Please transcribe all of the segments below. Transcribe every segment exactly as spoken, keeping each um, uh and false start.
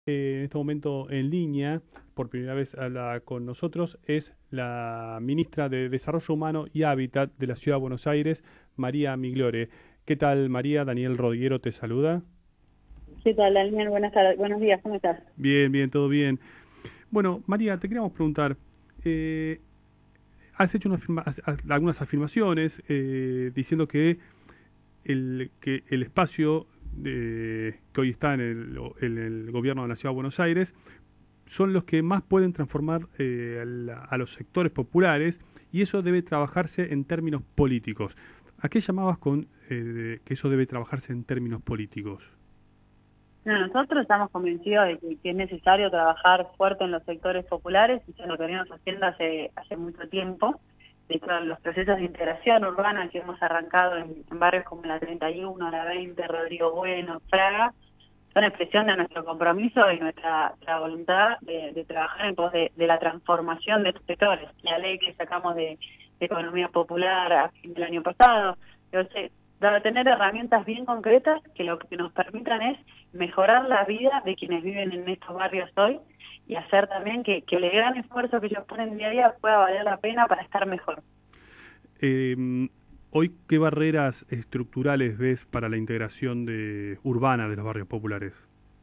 Eh, en este momento en línea, por primera vez habla con nosotros, es la ministra de Desarrollo Humano y Hábitat de la Ciudad de Buenos Aires, María Migliore. ¿Qué tal, María? Daniel Rodiguero te saluda. ¿Qué tal, Daniel? Buenas tardes, buenos días, ¿cómo estás? Bien, bien, todo bien. Bueno, María, te queríamos preguntar, eh, has hecho una afirma- has- has- algunas afirmaciones eh, diciendo que el, que el espacio de- que hoy está en el, en el gobierno de la Ciudad de Buenos Aires son los que más pueden transformar eh, a, la- a los sectores populares y eso debe trabajarse en términos políticos. ¿A qué llamabas con eh, que eso debe trabajarse en términos políticos? Bueno, nosotros estamos convencidos de que, que es necesario trabajar fuerte en los sectores populares y eso es lo que venimos haciendo hace, hace mucho tiempo. De hecho, los procesos de integración urbana que hemos arrancado en, en barrios como la treinta y uno, la veinte, Rodrigo Bueno, Fraga, son expresión de nuestro compromiso y nuestra, nuestra voluntad de, de trabajar en pos de, de la transformación de estos sectores. La ley que sacamos de, de economía popular a fin del año pasado, yo sé, debe tener herramientas bien concretas que lo que nos permitan es mejorar la vida de quienes viven en estos barrios hoy y hacer también que, que el gran esfuerzo que ellos ponen día a día pueda valer la pena para estar mejor. Eh, Hoy, ¿qué barreras estructurales ves para la integración de, urbana de los barrios populares?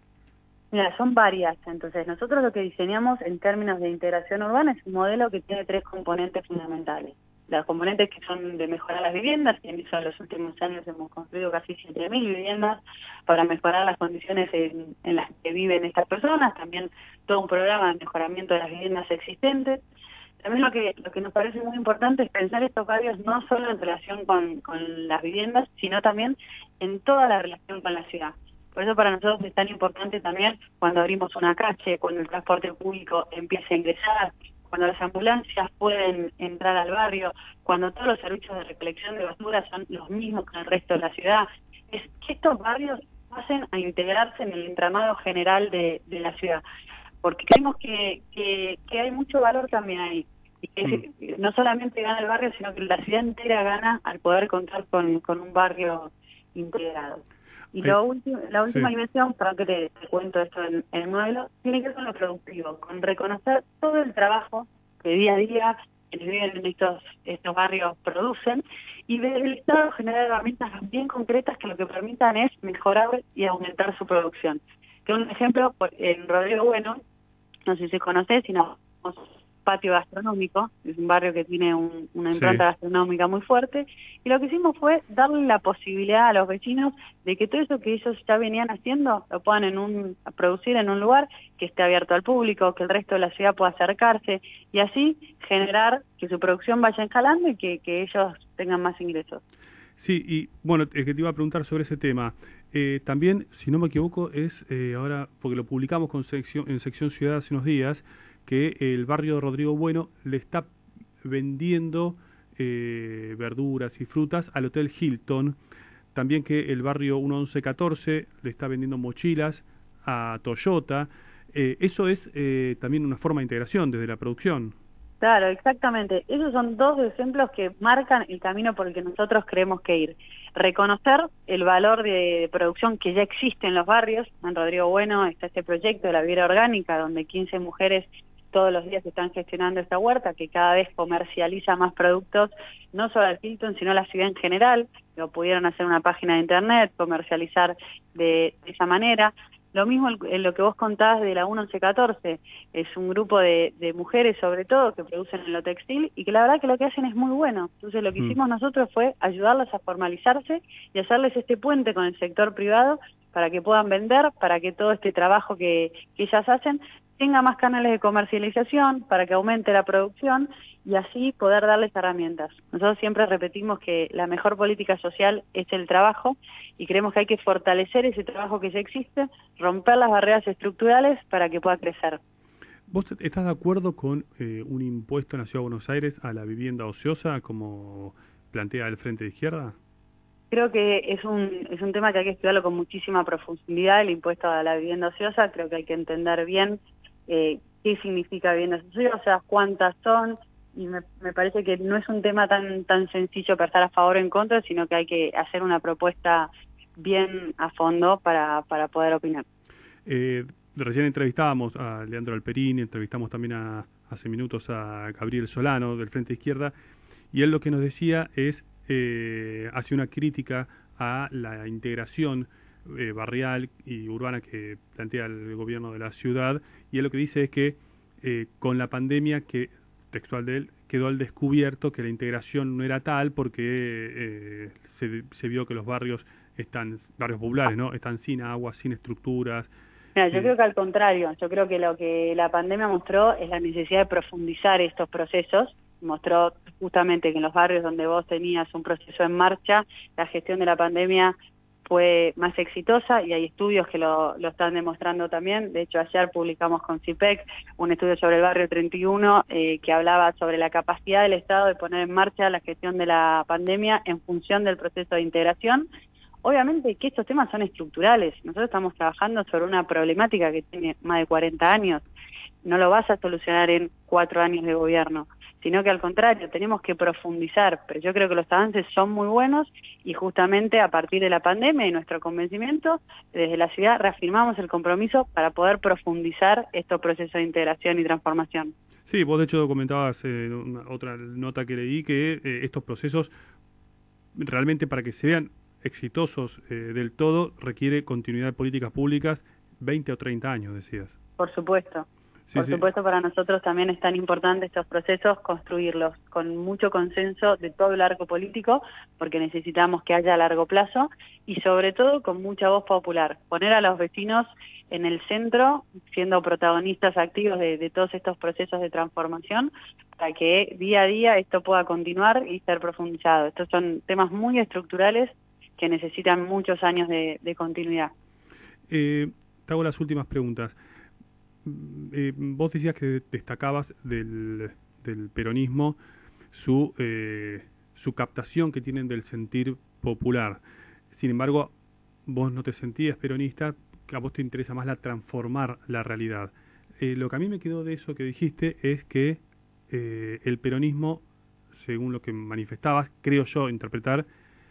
Mira, son varias. Entonces, nosotros lo que diseñamos en términos de integración urbana es un modelo que tiene tres componentes fundamentales. Los componentes que son de mejorar las viviendas, y en eso en los últimos años hemos construido casi siete mil viviendas para mejorar las condiciones en, en las que viven estas personas, también todo un programa de mejoramiento de las viviendas existentes. También lo que lo que nos parece muy importante es pensar estos barrios no solo en relación con, con las viviendas, sino también en toda la relación con la ciudad. Por eso para nosotros es tan importante también cuando abrimos una calle, cuando el transporte público empieza a ingresar, cuando las ambulancias pueden entrar al barrio, cuando todos los servicios de recolección de basura son los mismos que el resto de la ciudad. Es que estos barrios pasen a integrarse en el entramado general de, de la ciudad, porque creemos que, que, que hay mucho valor también ahí. Y Mm. que no solamente gana el barrio, sino que la ciudad entera gana al poder contar con, con un barrio integrado. Y Hay- lo último, la última sí. dimensión, para que te, te cuento esto en, en el modelo, tiene que ver con lo productivo, con reconocer todo el trabajo que día a día quienes viven en estos, estos barrios producen y ver el Estado generar herramientas bien concretas que lo que permitan es mejorar y aumentar su producción. Que un ejemplo, por- en Rodrigo Bueno, no sé si se conoce, sino patio gastronómico, es un barrio que tiene un, una Sí. impronta gastronómica muy fuerte, y lo que hicimos fue darle la posibilidad a los vecinos de que todo eso que ellos ya venían haciendo lo puedan en un, producir en un lugar que esté abierto al público, que el resto de la ciudad pueda acercarse, y así generar que su producción vaya escalando y que, que ellos tengan más ingresos. Sí, y bueno, es que te iba a preguntar sobre ese tema. Eh, también, si no me equivoco, es eh, ahora, porque lo publicamos con sección, en Sección Ciudad hace unos días, que el barrio de Rodrigo Bueno le está vendiendo eh, verduras y frutas al Hotel Hilton. También que el barrio mil once catorce le está vendiendo mochilas a Toyota. Eh, eso es eh, también una forma de integración desde la producción. Claro, exactamente. Esos son dos ejemplos que marcan el camino por el que nosotros creemos que ir. Reconocer el valor de producción que ya existe en los barrios. En Rodrigo Bueno está este proyecto de la vida orgánica, donde quince mujeres todos los días están gestionando esta huerta, que cada vez comercializa más productos, no solo al Hilton, sino a la ciudad en general. Lo pudieron hacer una página de internet, comercializar de, de esa manera. Lo mismo en lo que vos contabas de la mil once catorce, es un grupo de, de mujeres sobre todo que producen en lo textil y que la verdad que lo que hacen es muy bueno. Entonces lo que Mm. hicimos nosotros fue ayudarlas a formalizarse y hacerles este puente con el sector privado para que puedan vender, para que todo este trabajo que, que ellas hacen tenga más canales de comercialización, para que aumente la producción y así poder darles herramientas. Nosotros siempre repetimos que la mejor política social es el trabajo y creemos que hay que fortalecer ese trabajo que ya existe, romper las barreras estructurales para que pueda crecer. ¿Vos estás de acuerdo con eh, un impuesto en la Ciudad de Buenos Aires a la vivienda ociosa como plantea el Frente de Izquierda? Creo que es un, es un tema que hay que estudiarlo con muchísima profundidad, el impuesto a la vivienda ociosa. Creo que hay que entender bien eh, qué significa viviendas ociosas, cuántas son, y me, me parece que no es un tema tan, tan sencillo para estar a favor o en contra, sino que hay que hacer una propuesta bien a fondo para, para poder opinar. Eh, recién entrevistábamos a Leandro Alperín, entrevistamos también a, hace minutos a Gabriel Solano del Frente Izquierda, y él lo que nos decía es, eh, hace una crítica a la integración eh, barrial y urbana que plantea el gobierno de la ciudad, y él lo que dice es que eh, con la pandemia, que textual de él, quedó al descubierto que la integración no era tal porque eh, se, se vio que los barrios están, barrios populares, ¿no? Están sin agua, sin estructuras. Mira, yo eh, creo que al contrario, yo creo que lo que la pandemia mostró es la necesidad de profundizar estos procesos. Mostró justamente que en los barrios donde vos tenías un proceso en marcha, la gestión de la pandemia fue más exitosa, y hay estudios que lo, lo están demostrando también. De hecho, ayer publicamos con CIPEC un estudio sobre el barrio treinta y uno eh, que hablaba sobre la capacidad del Estado de poner en marcha la gestión de la pandemia en función del proceso de integración. Obviamente que estos temas son estructurales. Nosotros estamos trabajando sobre una problemática que tiene más de cuarenta años. No lo vas a solucionar en cuatro años de gobierno, sino que al contrario, tenemos que profundizar. Pero yo creo que los avances son muy buenos, y justamente a partir de la pandemia y nuestro convencimiento, desde la ciudad reafirmamos el compromiso para poder profundizar estos procesos de integración y transformación. Sí, vos de hecho comentabas en una, otra nota que leí que eh, estos procesos realmente, para que se vean exitosos eh, del todo, requiere continuidad de políticas públicas veinte o treinta años, decías. Por supuesto. Sí, Por sí. supuesto, para nosotros también es tan importante estos procesos, construirlos con mucho consenso de todo el arco político, porque necesitamos que haya a largo plazo, y sobre todo con mucha voz popular. Poner a los vecinos en el centro, siendo protagonistas activos de, de todos estos procesos de transformación, para que día a día esto pueda continuar y ser profundizado. Estos son temas muy estructurales que necesitan muchos años de, de continuidad. Eh, te hago las últimas preguntas. Eh, vos decías que destacabas del, del peronismo su, eh, su captación que tienen del sentir popular. Sin embargo, vos no te sentías peronista, que a vos te interesa más la transformar la realidad. Eh, lo que a mí me quedó de eso que dijiste es que eh, el peronismo, según lo que manifestabas, creo yo interpretar,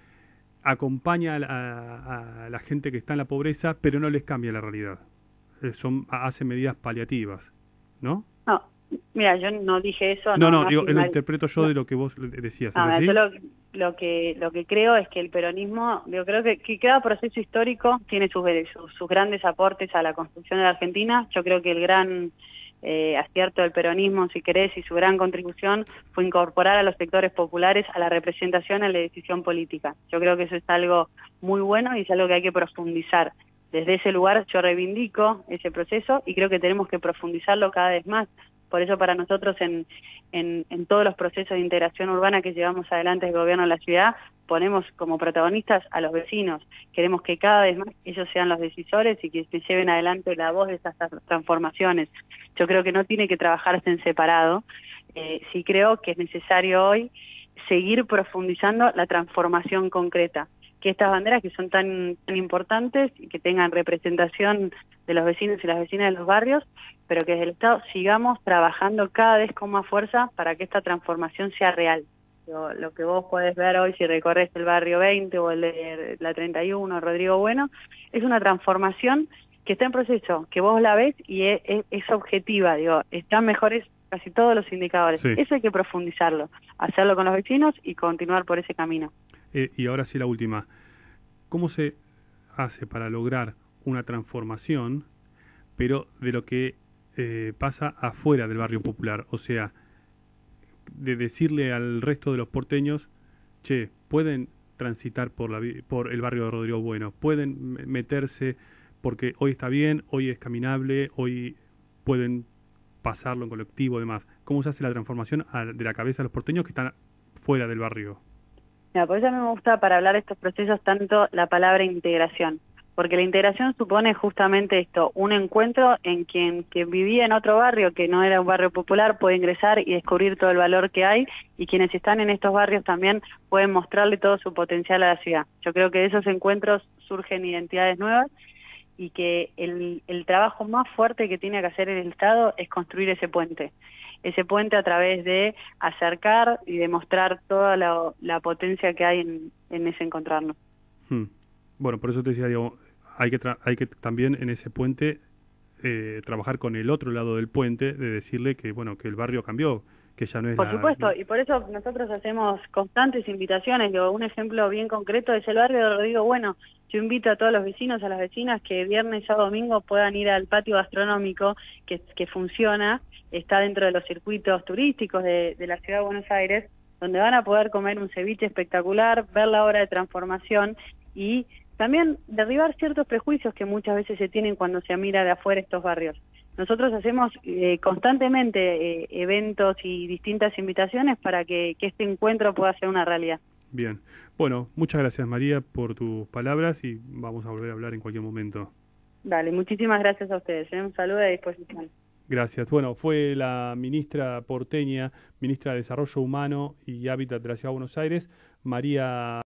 acompaña a la, a, a la gente que está en la pobreza, pero no les cambia la realidad. Eh, son hace medidas paliativas, ¿no? No, mira, yo no dije eso. No, No, no, no digo, lo afirmar- interpreto yo no. de lo que vos decías. ¿Es Ah, así? yo lo, lo que lo que creo es que el peronismo, yo creo que, que cada proceso histórico tiene sus, sus, sus grandes aportes a la construcción de la Argentina. Yo creo que el gran eh, acierto del peronismo, si querés, y su gran contribución fue incorporar a los sectores populares a la representación en la decisión política. Yo creo que eso es algo muy bueno y es algo que hay que profundizar. Desde ese lugar yo reivindico ese proceso y creo que tenemos que profundizarlo cada vez más. Por eso para nosotros en, en, en todos los procesos de integración urbana que llevamos adelante el gobierno de la ciudad, ponemos como protagonistas a los vecinos. Queremos que cada vez más ellos sean los decisores y que se lleven adelante la voz de esas transformaciones. Yo creo que no tiene que trabajarse en separado. Eh, sí creo que es necesario hoy seguir profundizando la transformación concreta. Que estas banderas que son tan, tan importantes y que tengan representación de los vecinos y las vecinas de los barrios, pero que desde el Estado sigamos trabajando cada vez con más fuerza para que esta transformación sea real. Lo, lo que vos podés ver hoy si recorres el barrio veinte o el de la treinta y uno, Rodrigo Bueno, es una transformación que está en proceso, que vos la ves y es, es, es objetiva, digo, están mejores casi todos los indicadores. Sí. Eso hay que profundizarlo, hacerlo con los vecinos y continuar por ese camino. Eh, y ahora sí la última. ¿Cómo se hace para lograr una transformación, pero de lo que eh, pasa afuera del barrio popular? O sea, de decirle al resto de los porteños, che, pueden transitar por, la, por el barrio de Rodrigo Bueno, pueden meterse porque hoy está bien, hoy es caminable, hoy pueden pasarlo en colectivo y demás. ¿Cómo se hace la transformación a, de la cabeza de los porteños que están fuera del barrio? Mira, por eso a mí me gusta para hablar de estos procesos tanto la palabra integración, porque la integración supone justamente esto, un encuentro en quien que vivía en otro barrio que no era un barrio popular puede ingresar y descubrir todo el valor que hay, y quienes están en estos barrios también pueden mostrarle todo su potencial a la ciudad. Yo creo que de esos encuentros surgen identidades nuevas y que el, el trabajo más fuerte que tiene que hacer el Estado es construir ese puente. Ese puente a través de acercar y demostrar toda la, la potencia que hay en, en ese encontrarnos. Hmm. Bueno, por eso te decía, digo, hay que, tra hay que también en ese puente eh, trabajar con el otro lado del puente, de decirle que, bueno, que el barrio cambió, que ya no es Por la... supuesto, y por eso nosotros hacemos constantes invitaciones. Digo, un ejemplo bien concreto es el barrio de Rodrigo Bueno. Yo invito a todos los vecinos, a las vecinas, que viernes, sábado, domingo puedan ir al patio gastronómico que, que funciona, está dentro de los circuitos turísticos de, de la Ciudad de Buenos Aires, donde van a poder comer un ceviche espectacular, ver la obra de transformación y también derribar ciertos prejuicios que muchas veces se tienen cuando se mira de afuera estos barrios. Nosotros hacemos eh, constantemente eh, eventos y distintas invitaciones para que, que este encuentro pueda ser una realidad. Bien. Bueno, muchas gracias María por tus palabras y vamos a volver a hablar en cualquier momento. Dale, muchísimas gracias a ustedes. ¿eh? Un saludo y a disposición. Gracias. Bueno, fue la ministra porteña, ministra de Desarrollo Humano y Hábitat de la Ciudad de Buenos Aires, María